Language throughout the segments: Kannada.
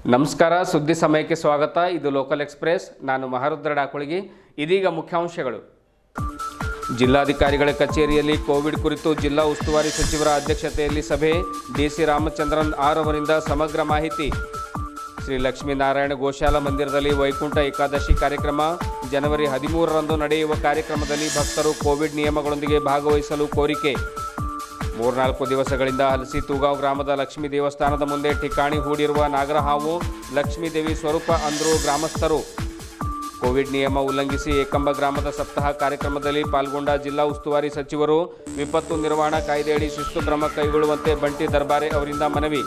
ನಮಸ್ಕಾರ ಸುದ್ದಿ ಸಮಯಕ್ಕೆ ಸ್ವಾಗತ. ಇದು ಲೋಕಲ್ ಎಕ್ಸ್‌ಪ್ರೆಸ್. ನಾನು ಮಹಾರುದ್ರ ಡಾಕುಳಿಗಿ. ಇದೀಗ ಮುಖ್ಯಾಂಶಗಳು. ಜಿಲ್ಲಾಧಿಕಾರಿಗಳ ಕಚೇರಿಯಲ್ಲಿ ಕೋವಿಡ್ ಕುರಿತು ಜಿಲ್ಲಾ ಉಸ್ತುವಾರಿ ಸಚಿವರ ಅಧ್ಯಕ್ಷತೆಯಲ್ಲಿ ಸಭೆ. ಡಿಸಿ ರಾಮಚಂದ್ರನ್ ಆರ್ ಅವರಿಂದ ಸಮಗ್ರ ಮಾಹಿತಿ. ಶ್ರೀ ಲಕ್ಷ್ಮೀನಾರಾಯಣ ಗೋಶಾಲಾ ಮಂದಿರದಲ್ಲಿ ವೈಕುಂಠ ಏಕಾದಶಿ ಕಾರ್ಯಕ್ರಮ. ಜನವರಿ 13ರಂದು ನಡೆಯುವ ಕಾರ್ಯಕ್ರಮದಲ್ಲಿ ಭಕ್ತರು ಕೋವಿಡ್ ನಿಯಮಗಳೊಂದಿಗೆ ಭಾಗವಹಿಸಲು ಕೋರಿಕೆ. 3-4 ದಿವಸಗಳಿಂದ ಹಲಸಿ ತೂಗಾಂವ್ ಗ್ರಾಮದ ಲಕ್ಷ್ಮೀ ದೇವಸ್ಥಾನದ ಮುಂದೆ ಠಿಕಾಣಿ ಹೂಡಿರುವ ನಾಗರಹಾವು ಲಕ್ಷ್ಮೀದೇವಿ ಸ್ವರೂಪ ಅಂದರು ಗ್ರಾಮಸ್ಥರು. ಕೋವಿಡ್ ನಿಯಮ ಉಲ್ಲಂಘಿಸಿ ಏಕಂಬ ಗ್ರಾಮದ ಸಪ್ತಾಹ ಕಾರ್ಯಕ್ರಮದಲ್ಲಿ ಪಾಲ್ಗೊಂಡ ಜಿಲ್ಲಾ ಉಸ್ತುವಾರಿ ಸಚಿವರು. ವಿಪತ್ತು ನಿರ್ವಹಣಾ ಕಾಯ್ದೆಯಡಿ ಶಿಸ್ತು ಕ್ರಮ ಕೈಗೊಳ್ಳುವಂತೆ ಬಂಟಿ ದರ್ಬಾರೆ ಅವರಿಂದ ಮನವಿ.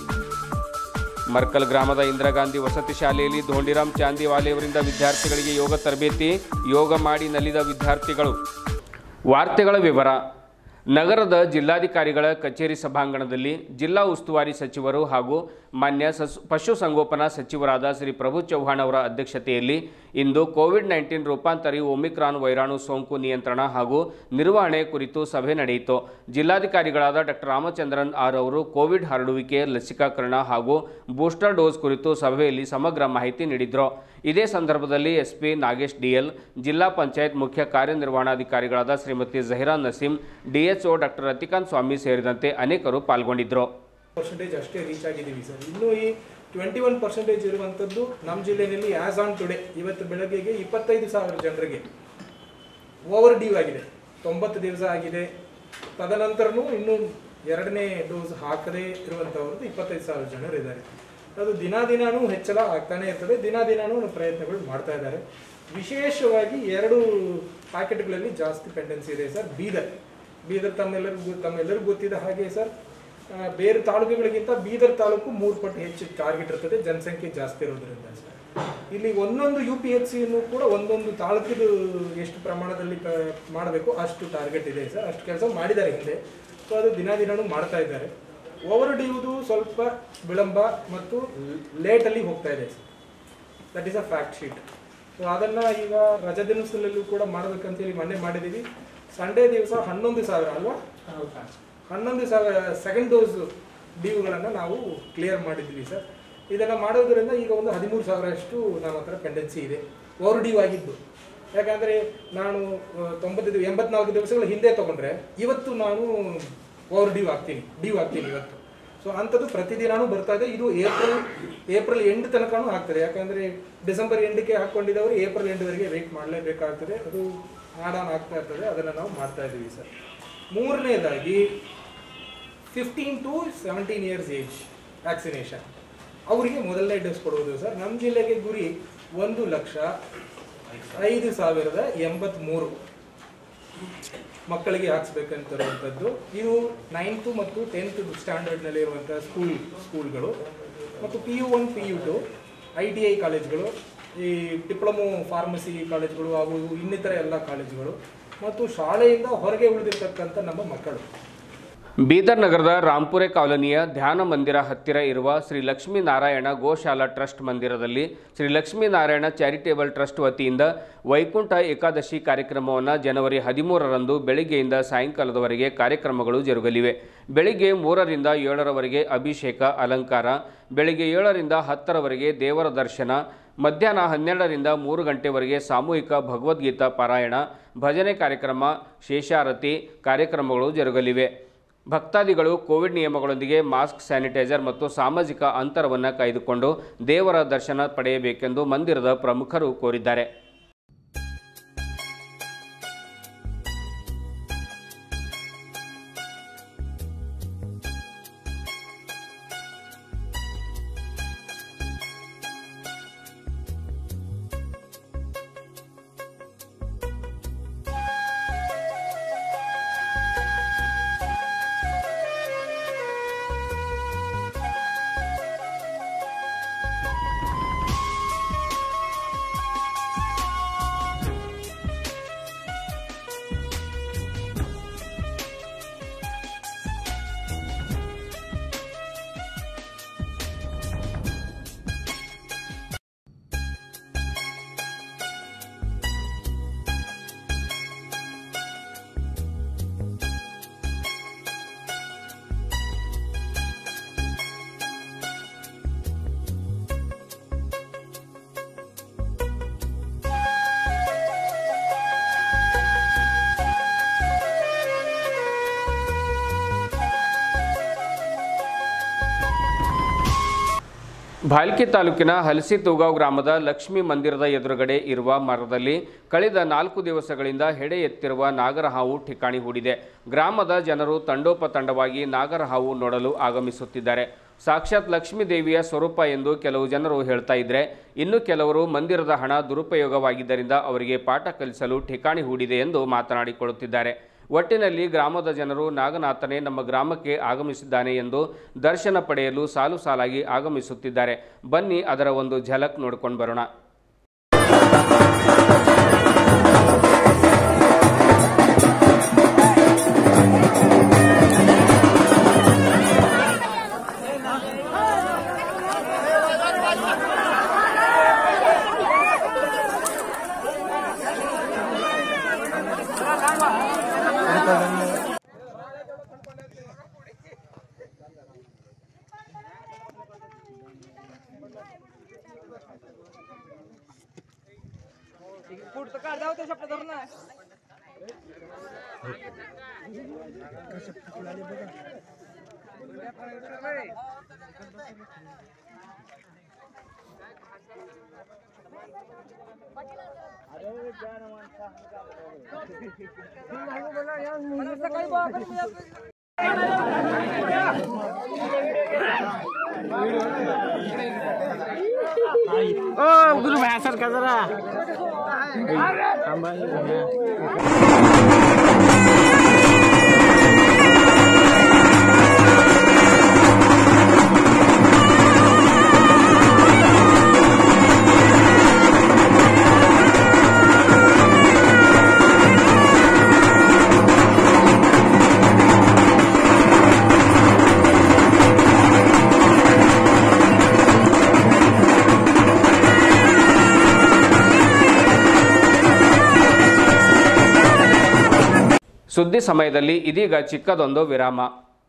ಮರ್ಕಲ್ ಗ್ರಾಮದ ಇಂದಿರಾ ಗಾಂಧಿ ವಸತಿ ಶಾಲೆಯಲ್ಲಿ ಧೋಂಡಿರಾಮ್ ಚಾಂದಿವಾಲೆ ಅವರಿಂದ ವಿದ್ಯಾರ್ಥಿಗಳಿಗೆ ಯೋಗ ತರಬೇತಿ. ಯೋಗ ಮಾಡಿ ನಲಿದ ವಿದ್ಯಾರ್ಥಿಗಳು. ವಾರ್ತೆಗಳ ವಿವರ. ನಗರದ ಜಿಲ್ಲಾಧಿಕಾರಿಗಳ ಕಚೇರಿ ಸಭಾಂಗಣದಲ್ಲಿ ಜಿಲ್ಲಾ ಉಸ್ತುವಾರಿ ಸಚಿವರು ಹಾಗೂ ಮಾನ್ಯ ಪಶುಸಂಗೋಪನಾ ಸಚಿವರಾದ ಶ್ರೀ ಪ್ರಭು ಚವ್ಹಾಣ್ ಅವರ ಅಧ್ಯಕ್ಷತೆಯಲ್ಲಿ ಇಂದು ಕೋವಿಡ್-19 ರೂಪಾಂತರಿ ಒಮಿಕ್ರಾನ್ ವೈರಾಣು ಸೋಂಕು ನಿಯಂತ್ರಣ ಹಾಗೂ ನಿರ್ವಹಣೆ ಕುರಿತು ಸಭೆ ನಡೆಯಿತು. ಜಿಲ್ಲಾಧಿಕಾರಿಗಳಾದ ಡಾಕ್ಟರ್ ರಾಮಚಂದ್ರನ್ ಆರ್ ಅವರು ಕೋವಿಡ್ ಹರಡುವಿಕೆ, ಲಸಿಕಾಕರಣ ಹಾಗೂ ಬೂಸ್ಟರ್ ಡೋಸ್ ಕುರಿತು ಸಭೆಯಲ್ಲಿ ಸಮಗ್ರ ಮಾಹಿತಿ ನೀಡಿದರು. ಇದೇ ಸಂದರ್ಭದಲ್ಲಿ ಎಸ್ಪಿ ನಾಗೇಶ್ ಡಿಎಲ್, ಜಿಲ್ಲಾ ಪಂಚಾಯತ್ ಮುಖ್ಯ ಕಾರ್ಯನಿರ್ವಹಣಾಧಿಕಾರಿಗಳಾದ ಶ್ರೀಮತಿ ಜಹೀರಾ ನಸೀಂ, ಡಿಎಚ್ಒ ಡಾಕ್ಟರ್ ರತಿಕಾಂತ್ ಸ್ವಾಮಿ ಸೇರಿದಂತೆ ಅನೇಕರು ಪಾಲ್ಗೊಂಡಿದ್ದರು. ಪರ್ಸೆಂಟೇಜ್ ಅಷ್ಟೇ ರೀಚ್ ಆಗಿದ್ದೀವಿ ಸರ್. ಇನ್ನೂ ಈ 21% ಇರುವಂಥದ್ದು ನಮ್ಮ ಜಿಲ್ಲೆಯಲ್ಲಿ ಆಸ್ ಆನ್ ಟುಡೇ ಇವತ್ತು ಬೆಳಗ್ಗೆಗೆ 25,000 ಜನರಿಗೆ ಓವರ್ ಡ್ಯೂ ಆಗಿದೆ. 90 ದಿವಸ ಆಗಿದೆ. ತದನಂತರನೂ ಇನ್ನೂ 2ನೇ ಡೋಸ್ ಹಾಕದೇ ಇರುವಂಥವ್ರದ್ದು 25,000 ಜನರು ಇದ್ದಾರೆ. ಅದು ದಿನಾನೂ ಹೆಚ್ಚಳ ಆಗ್ತಾನೆ ಇರ್ತದೆ. ದಿನಾನೂ ಪ್ರಯತ್ನಗಳು ಮಾಡ್ತಾ ಇದ್ದಾರೆ. ವಿಶೇಷವಾಗಿ 2 ಪ್ಯಾಕೆಟ್ಗಳಲ್ಲಿ ಜಾಸ್ತಿ ಪೆಂಡೆನ್ಸಿ ಇದೆ ಸರ್. ಬೀದರ್ ತಮ್ಮೆಲ್ಲರಿಗೂ ಗೊತ್ತಿದ್ದ ಹಾಗೆ ಸರ್, ಬೇರೆ ತಾಲೂಕುಗಳಿಗಿಂತ ಬೀದರ್ ತಾಲೂಕು 3 ಪಟ್ಟು ಹೆಚ್ಚು ಟಾರ್ಗೆಟ್ ಇರ್ತದೆ, ಜನಸಂಖ್ಯೆ ಜಾಸ್ತಿ ಇರೋದ್ರಿಂದ ಸರ್. ಇಲ್ಲಿ ಒಂದೊಂದು UPHCಯನ್ನು ಕೂಡ ಒಂದೊಂದು ತಾಲೂಕಿದು ಎಷ್ಟು ಪ್ರಮಾಣದಲ್ಲಿ ಮಾಡಬೇಕು ಅಷ್ಟು ಟಾರ್ಗೆಟ್ ಇದೆ ಸರ್. ಅಷ್ಟು ಕೆಲಸ ಮಾಡಿದ್ದಾರೆ ಹಿಂದೆ. ಸೊ ಅದು ದಿನಾನೂ ಮಾಡ್ತಾ ಇದ್ದಾರೆ. ಓವರ್ ಡ್ಯೂದು ಸ್ವಲ್ಪ ವಿಳಂಬ ಮತ್ತು ಲೇಟಲ್ಲಿ ಹೋಗ್ತಾ ಇದೆ sir. That is a fact sheet. So ಅದನ್ನು ಈಗ ರಜಾ ದಿನದಲ್ಲೂ ಕೂಡ ಮಾಡಬೇಕಂತೇಳಿ ಮೊನ್ನೆ ಮಾಡಿದ್ದೀವಿ. ಸಂಡೇ ದಿವಸ 11,000 ಅಲ್ವಾ, 11,000 ಸೆಕೆಂಡ್ ಡೋಸ್ ಡ್ಯೂಗಳನ್ನು ನಾವು ಕ್ಲಿಯರ್ ಮಾಡಿದ್ವಿ ಸರ್. ಇದನ್ನು ಮಾಡೋದ್ರಿಂದ ಈಗ ಒಂದು 13,000 ಅಷ್ಟು ನಮ್ಮ ಹತ್ರ ಪೆಂಡೆನ್ಸಿ ಇದೆ ಓವರ್ ಡ್ಯೂ ಆಗಿದ್ದು. ಯಾಕಂದರೆ ನಾನು 84 ದಿವಸಗಳ ಹಿಂದೆ ತೊಗೊಂಡ್ರೆ ಇವತ್ತು ನಾನು ಓವರ್ ಡ್ಯೂ ಆಗ್ತೀನಿ ಇವತ್ತು. ಸೊ ಅಂಥದ್ದು ಪ್ರತಿದಿನಾನೂ ಬರ್ತಾ ಇದೆ. ಇದು ಏಪ್ರಿಲ್ ಎಂಡ್ ತನಕನೂ ಆಗ್ತದೆ. ಯಾಕಂದರೆ ಡಿಸೆಂಬರ್ ಎಂಡ್ಗೆ ಹಾಕ್ಕೊಂಡಿದ್ದವರು ಏಪ್ರಿಲ್ ಎಂಡ್ವರೆಗೆ ವೇಟ್ ಮಾಡಲೇಬೇಕಾಗ್ತದೆ. ಅದು ಆಡ್ ಆನ್ ಆಗ್ತಾ ಇರ್ತದೆ. ಅದನ್ನು ನಾವು ಮಾಡ್ತಾ ಇದ್ದೀವಿ ಸರ್. ಮೂರನೇದಾಗಿ 15 to 17 ಇಯರ್ಸ್ ಏಜ್ ವ್ಯಾಕ್ಸಿನೇಷನ್ ಅವರಿಗೆ ಮೊದಲನೇ ಡೋಸ್ ಕೊಡುವುದು ಸರ್. ನಮ್ಮ ಜಿಲ್ಲೆಗೆ ಗುರಿ 1,05,083 ಮಕ್ಕಳಿಗೆ ಹಾಕ್ಸ್ಬೇಕಂತಿರುವಂಥದ್ದು. ಇದು 9th ಮತ್ತು 10th ಸ್ಟ್ಯಾಂಡರ್ಡ್ನಲ್ಲಿ ಇರುವಂಥ ಸ್ಕೂಲ್ಗಳು ಮತ್ತು PU1 PU2 ITI ಕಾಲೇಜ್ಗಳು, ಈ ಡಿಪ್ಲೊಮೊ ಫಾರ್ಮಸಿ ಕಾಲೇಜ್ಗಳು ಹಾಗೂ ಇನ್ನಿತರ ಎಲ್ಲ ಕಾಲೇಜುಗಳು ಮತ್ತು ಶಾಲೆಯಿಂದ ಹೊರಗೆ ಉಳಿದಿರ್ತಕ್ಕಂಥ ನಮ್ಮ ಮಕ್ಕಳು. ಬೀದರ್ ನಗರದ ರಾಂಪುರೆ ಕಾಲೋನಿಯ ಧ್ಯಾನ ಮಂದಿರ ಹತ್ತಿರ ಇರುವ ಶ್ರೀ ಲಕ್ಷ್ಮೀನಾರಾಯಣ ಗೋಶಾಲಾ ಟ್ರಸ್ಟ್ ಮಂದಿರದಲ್ಲಿ ಶ್ರೀ ಲಕ್ಷ್ಮೀನಾರಾಯಣ ಚಾರಿಟೇಬಲ್ ಟ್ರಸ್ಟ್ ವತಿಯಿಂದ ವೈಕುಂಠ ಏಕಾದಶಿ ಕಾರ್ಯಕ್ರಮವನ್ನು ಜನವರಿ 13ರಂದು ಬೆಳಿಗ್ಗೆಯಿಂದ ಸಾಯಂಕಾಲದವರೆಗೆ ಕಾರ್ಯಕ್ರಮಗಳು ಜರುಗಲಿವೆ. ಬೆಳಿಗ್ಗೆ 3ರಿಂದ 7ರವರೆಗೆ ಅಭಿಷೇಕ, ಅಲಂಕಾರ, ಬೆಳಿಗ್ಗೆ 7ರಿಂದ 10ರವರೆಗೆ ದೇವರ ದರ್ಶನ, ಮಧ್ಯಾಹ್ನ 12ರಿಂದ 3 ಗಂಟೆವರೆಗೆ ಸಾಮೂಹಿಕ ಭಗವದ್ಗೀತಾ ಪಾರಾಯಣ, ಭಜನೆ ಕಾರ್ಯಕ್ರಮ, ಶೇಷಾರತಿ ಕಾರ್ಯಕ್ರಮಗಳು ಜರುಗಲಿವೆ. ಭಕ್ತಾದಿಗಳು ಕೋವಿಡ್ ನಿಯಮಗಳೊಂದಿಗೆ ಮಾಸ್ಕ್, ಸ್ಯಾನಿಟೈಸರ್ ಮತ್ತು ಸಾಮಾಜಿಕ ಅಂತರವನ್ನು ಕಾಯ್ದುಕೊಂಡು ದೇವರ ದರ್ಶನ ಪಡೆಯಬೇಕೆಂದು ಮಂದಿರದ ಪ್ರಮುಖರು ಕೋರಿದ್ದಾರೆ. ಭಾಲ್ಕಿ ತಾಲೂಕಿನ ಹಲಸಿ ತೂಗಾವ್ ಗ್ರಾಮದ ಲಕ್ಷ್ಮೀ ಮಂದಿರದ ಎದುರುಗಡೆ ಇರುವ ಮರದಲ್ಲಿ ಕಳೆದ 4 ದಿವಸಗಳಿಂದ ಹೆಡೆ ಎತ್ತಿರುವ ನಾಗರಹಾವು ಠಿಕಾಣಿ ಹೂಡಿದೆ. ಗ್ರಾಮದ ಜನರು ತಂಡೋಪತಂಡವಾಗಿ ನಾಗರಹಾವು ನೋಡಲು ಆಗಮಿಸುತ್ತಿದ್ದಾರೆ. ಸಾಕ್ಷಾತ್ ಲಕ್ಷ್ಮೀ ದೇವಿಯ ಸ್ವರೂಪ ಎಂದು ಕೆಲವು ಜನರು ಹೇಳ್ತಾ ಇದ್ರೆ, ಇನ್ನು ಕೆಲವರು ಮಂದಿರದ ಹಣ ದುರುಪಯೋಗವಾಗಿದ್ದರಿಂದ ಅವರಿಗೆ ಪಾಠ ಕಲಿಸಲು ಠಿಕಾಣಿ ಹೂಡಿದೆ ಎಂದು ಮಾತನಾಡಿಕೊಳ್ಳುತ್ತಿದ್ದಾರೆ. ಒಟ್ಟಿನಲ್ಲಿ ಗ್ರಾಮದ ಜನರು ನಾಗನಾಥನೇ ನಮ್ಮ ಗ್ರಾಮಕ್ಕೆ ಆಗಮಿಸಿದ್ದಾನೆ ಎಂದು ದರ್ಶನ ಪಡೆಯಲು ಸಾಲು ಸಾಲಾಗಿ ಆಗಮಿಸುತ್ತಿದ್ದಾರೆ. ಬನ್ನಿ ಅದರ ಒಂದು ಝಲಕ್ ನೋಡಿಕೊಂಡು ಬರೋಣ. पुढचं काढ जाऊ ते शब्द धरून ना ओ गुरु भाई सर का जरा ಸುದ್ದಿ ಸಮಯದಲ್ಲಿ ಇದೀಗ ಚಿಕ್ಕದೊಂದು ವಿರಾಮ.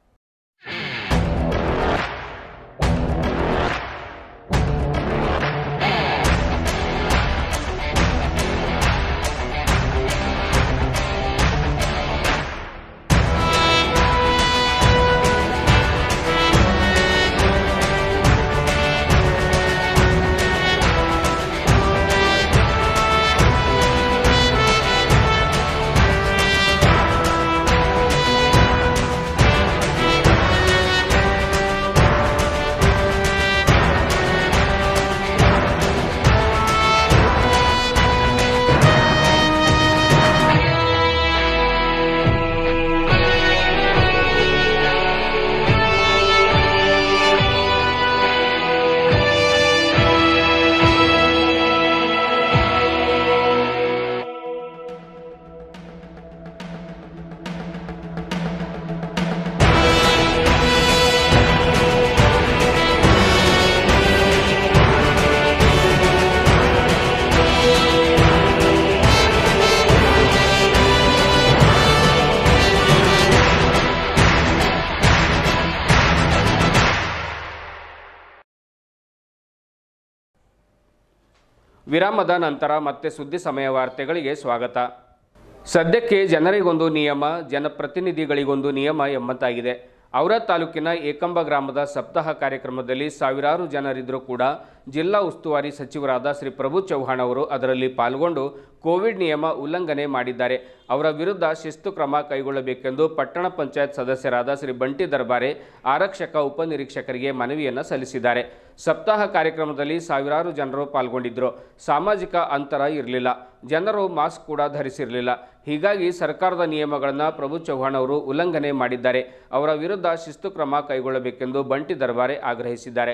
ವಿರಾಮದ ನಂತರ ಮತ್ತೆ ಸುದ್ದಿ ಸಮಯ ವಾರ್ತೆಗಳಿಗೆ ಸ್ವಾಗತ. ಸದ್ಯಕ್ಕೆ ಜನರಿಗೊಂದು ನಿಯಮ, ಜನಪ್ರತಿನಿಧಿಗಳಿಗೊಂದು ನಿಯಮ ಎಂಬಂತಾಗಿದೆ. ಔರಾದ್ ತಾಲೂಕಿನ ಏಕಂಬ ಗ್ರಾಮದ ಸಪ್ತಾಹ ಕಾರ್ಯಕ್ರಮದಲ್ಲಿ ಸಾವಿರಾರು ಜನರಿದ್ದರೂ ಕೂಡ ಜಿಲ್ಲಾ ಉಸ್ತುವಾರಿ ಸಚಿವರಾದ ಶ್ರೀ ಪ್ರಭು ಚೌಹಾಣ್ ಅವರು ಅದರಲ್ಲಿ ಪಾಲ್ಗೊಂಡು ಕೋವಿಡ್ ನಿಯಮ ಉಲ್ಲಂಘನೆ ಮಾಡಿದ್ದಾರೆ. ಅವರ ವಿರುದ್ಧ ಶಿಸ್ತು ಕ್ರಮ ಕೈಗೊಳ್ಳಬೇಕೆಂದು ಪಟ್ಟಣ ಪಂಚಾಯತ್ ಸದಸ್ಯರಾದ ಶ್ರೀ ಬಂಟಿ ದರ್ಬಾರೆ ಆರಕ್ಷಕ ಉಪನಿರೀಕ್ಷಕರಿಗೆ ಮನವಿಯನ್ನು ಸಲ್ಲಿಸಿದ್ದಾರೆ. ಸಪ್ತಾಹ ಕಾರ್ಯಕ್ರಮದಲ್ಲಿ ಸಾವಿರಾರು ಜನರು ಪಾಲ್ಗೊಂಡಿದ್ದರು. ಸಾಮಾಜಿಕ ಅಂತರ ಇರಲಿಲ್ಲ, ಜನರು ಮಾಸ್ಕ್ ಕೂಡ ಧರಿಸಿರಲಿಲ್ಲ. ಹೀಗಾಗಿ ಸರ್ಕಾರದ ನಿಯಮಗಳನ್ನು ಪ್ರಭು ಚೌಹಾಣ್ ಅವರು ಉಲ್ಲಂಘನೆ ಮಾಡಿದ್ದಾರೆ. ಅವರ ವಿರುದ್ಧ ಶಿಸ್ತು ಕ್ರಮ ಕೈಗೊಳ್ಳಬೇಕೆಂದು ಬಂಟಿ ದರ್ಬಾರೆ ಆಗ್ರಹಿಸಿದ್ದಾರೆ.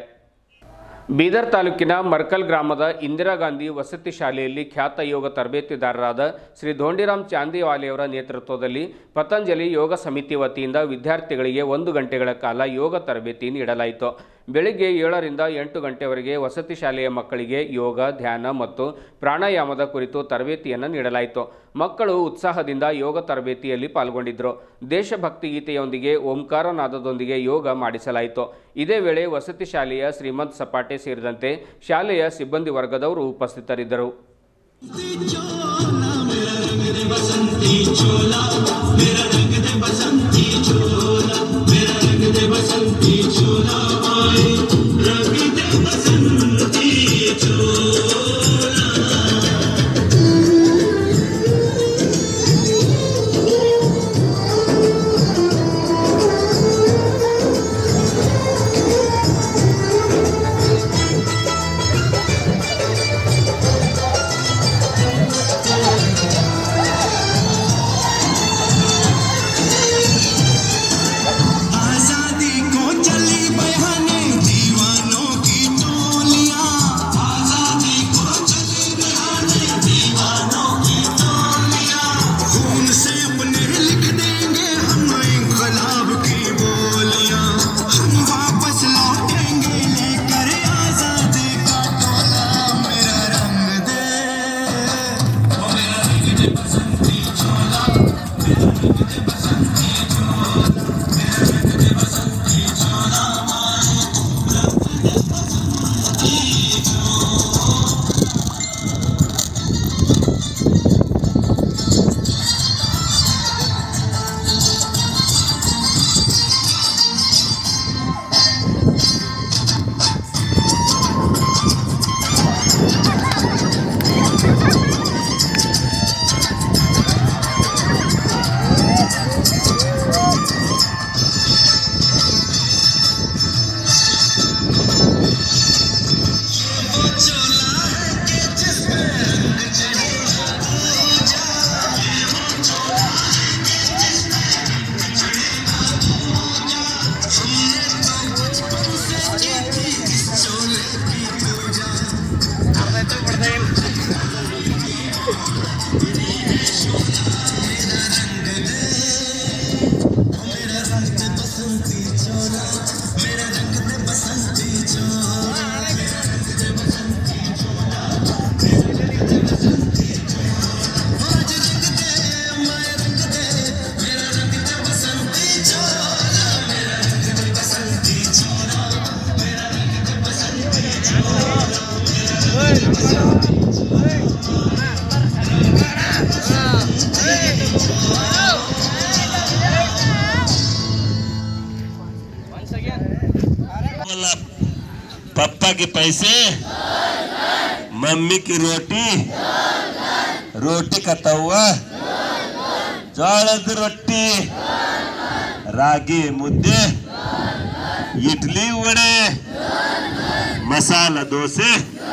ಬೀದರ್ ತಾಲೂಕಿನ ಮರ್ಕಲ್ ಗ್ರಾಮದ ಇಂದಿರಾ ಗಾಂಧಿ ವಸತಿ ಶಾಲೆಯಲ್ಲಿ ಖ್ಯಾತ ಯೋಗ ತರಬೇತಿದಾರರಾದ ಶ್ರೀ ಧೋಂಡಿರಾಮ್ ಚಾಂದಿವಾಲಿಯವರ ನೇತೃತ್ವದಲ್ಲಿ ಪತಂಜಲಿ ಯೋಗ ಸಮಿತಿ ವತಿಯಿಂದ ವಿದ್ಯಾರ್ಥಿಗಳಿಗೆ 1 ಗಂಟೆಗಳ ಕಾಲ ಯೋಗ ತರಬೇತಿ ನೀಡಲಾಯಿತು. ಬೆಳಿಗ್ಗೆ 7 ರಿಂದ 8 ಗಂಟೆವರೆಗೆ ವಸತಿ ಶಾಲೆಯ ಮಕ್ಕಳಿಗೆ ಯೋಗ, ಧ್ಯಾನ ಮತ್ತು ಪ್ರಾಣಾಯಾಮದ ಕುರಿತು ತರಬೇತಿಯನ್ನು ನೀಡಲಾಯಿತು. ಮಕ್ಕಳು ಉತ್ಸಾಹದಿಂದ ಯೋಗ ತರಬೇತಿಯಲ್ಲಿ ಪಾಲ್ಗೊಂಡಿದ್ದರು. ದೇಶಭಕ್ತಿ ಗೀತೆಯೊಂದಿಗೆ ಓಂಕಾರನಾದದೊಂದಿಗೆ ಯೋಗ ಮಾಡಿಸಲಾಯಿತು. ಇದೇ ವೇಳೆ ವಸತಿ ಶಾಲೆಯ ಶ್ರೀಮಂತ್ ಸಪಾಟೆ ಸೇರಿದಂತೆ ಶಾಲೆಯ ಸಿಬ್ಬಂದಿ ವರ್ಗದವರು ಉಪಸ್ಥಿತರಿದ್ದರು. रंग दे बसंती चोला आए रंग दे बसंती पापा के पैसे, मम्मी की रोटी, रोटी का तवा, ಜೋಳದ ರೊಟ್ಟಿ, ರಾಗಿ ಮುದ್ದೆ, ಇಡ್ಲಿ ವಡೆ, मसाला डोसे,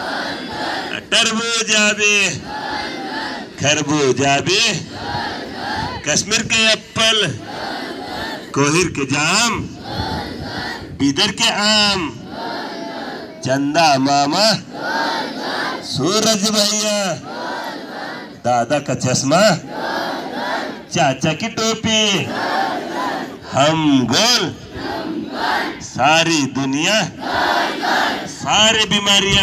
तरबूजा भी, खरबूजा भी, कश्मीर के एप्पल, कोहिर के जाम, बीदर के आम, चंदा मामा, सूरज भैया, दादा का चश्मा, चाचा की टोपी, हम गोल, सारी दुनिया, सारी बीमारियां,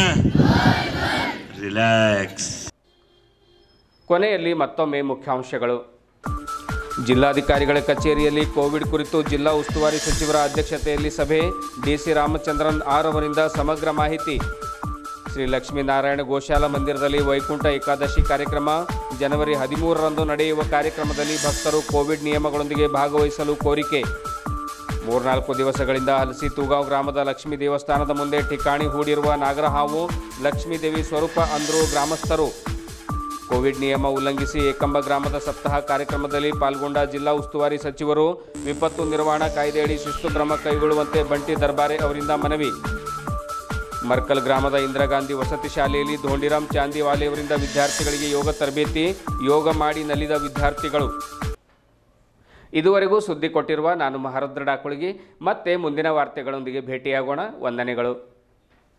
रिलैक्स। ಕೊನೆಯಲ್ಲಿ ಮತ್ತೊಮ್ಮೆ ಮುಖ್ಯಾಂಶಗಳು. ಜಿಲ್ಲಾಧಿಕಾರಿಗಳ ಕಚೇರಿಯಲ್ಲಿ ಕೋವಿಡ್ ಕುರಿತು ಜಿಲ್ಲಾ ಉಸ್ತುವಾರಿ ಸಚಿವರ ಅಧ್ಯಕ್ಷತೆಯಲ್ಲಿ ಸಭೆ. ಡಿಸಿ ರಾಮಚಂದ್ರನ್ ಆರ್ ಅವರಿಂದ ಸಮಗ್ರ ಮಾಹಿತಿ. ಶ್ರೀ ಲಕ್ಷ್ಮೀನಾರಾಯಣ ಗೋಶಾಲಾ ಮಂದಿರದಲ್ಲಿ ವೈಕುಂಠ ಏಕಾದಶಿ ಕಾರ್ಯಕ್ರಮ. ಜನವರಿ 13ರಂದು ನಡೆಯುವ ಕಾರ್ಯಕ್ರಮದಲ್ಲಿ ಭಕ್ತರು ಕೋವಿಡ್ ನಿಯಮಗಳೊಂದಿಗೆ ಭಾಗವಹಿಸಲು ಕೋರಿಕೆ. 3-4 ದಿವಸಗಳಿಂದ ಹಲಸಿ ತೂಗಾವ್ ಗ್ರಾಮದ ಲಕ್ಷ್ಮೀ ದೇವಸ್ಥಾನದ ಮುಂದೆ ಠಿಕಾಣಿ ಹೂಡಿರುವ ನಾಗರಹಾವು ಲಕ್ಷ್ಮೀದೇವಿ ಸ್ವರೂಪ ಅಂದರು ಗ್ರಾಮಸ್ಥರು. ಕೋವಿಡ್ ನಿಯಮ ಉಲ್ಲಂಘಿಸಿ ಏಕಂಬ ಗ್ರಾಮದ ಸಪ್ತಾಹ ಕಾರ್ಯಕ್ರಮದಲ್ಲಿ ಪಾಲ್ಗೊಂಡ ಜಿಲ್ಲಾ ಉಸ್ತುವಾರಿ ಸಚಿವರು ವಿಪತ್ತು ನಿರ್ವಹಣಾ ಕಾಯ್ದೆಯಡಿ ಶಿಸ್ತು ಕ್ರಮ ಕೈಗೊಳ್ಳುವಂತೆ ಬಂಟಿ ದರ್ಬಾರೆ ಅವರಿಂದ ಮನವಿ. ಮರ್ಕಲ್ ಗ್ರಾಮದ ಇಂದಿರಾ ಗಾಂಧಿ ವಸತಿ ಶಾಲೆಯಲ್ಲಿ ಧೋಂಡಿರಾಮ್ ಚಾಂದಿವಾಲೆ ಅವರಿಂದ ವಿದ್ಯಾರ್ಥಿಗಳಿಗೆ ಯೋಗ ತರಬೇತಿ. ಯೋಗ ಮಾಡಿ ನಲಿದ ವಿದ್ಯಾರ್ಥಿಗಳು. ಇದುವರೆಗೂ ಸುದ್ದಿ ಕೊಟ್ಟಿರುವ ನಾನು ಮಹಾರುದ್ರ ಡಾಕುಳಿಗಿ. ಮತ್ತೆ ಮುಂದಿನ ವಾರ್ತೆಗಳೊಂದಿಗೆ ಭೇಟಿಯಾಗೋಣ. ವಂದನೆಗಳು.